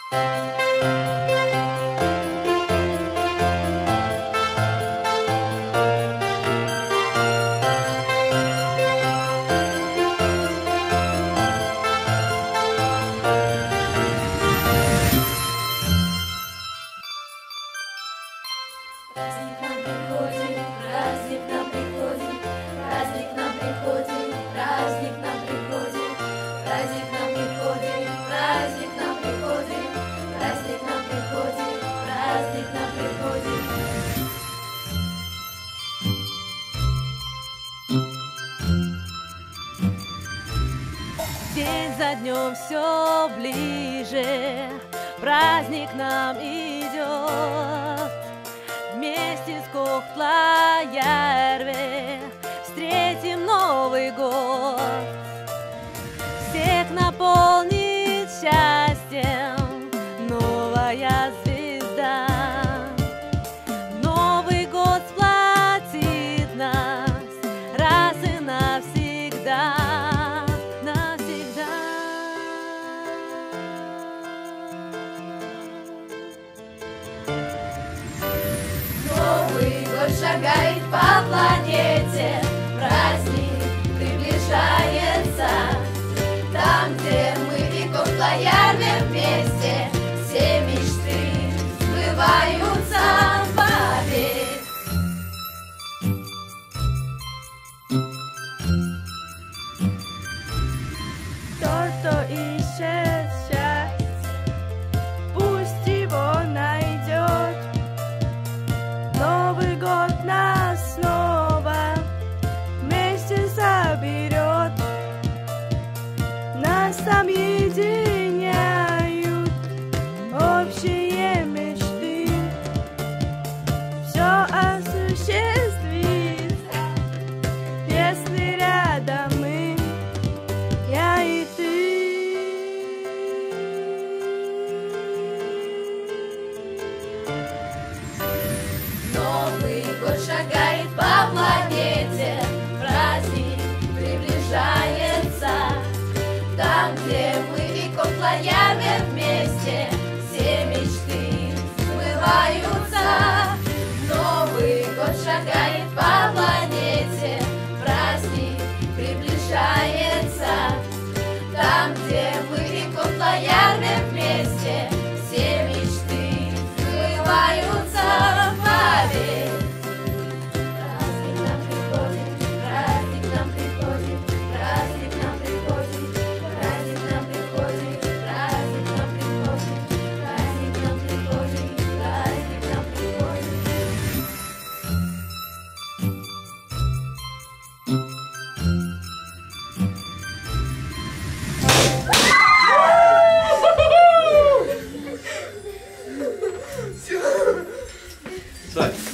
День за днем все ближе, праздник нам идет. Вместе с Кохтла-Järve встретим Новый год. Всех наполнит счастьем новая звезда. Новый год сплотит нас раз и навсегда. Шагает по планете, праздник приближается. Там, где мы и Кохтла-Järve вместе, все мечты сбываются, поверь. Тот, кто ищет счастье, пусть его найдет. Новый год нас снова вместе соберет. Нас объединяют общие мечты. Все осуществится, если рядом мы, я и ты. Новый год шагает по планете, праздник приближается. Там, где мы и Кохтла-Järve вместе, все мечты сбываются. Новый год шагает по планете, праздник приближается. Там, где мы и Кохтла-Järve вместе, все мечты сбываются. Сань.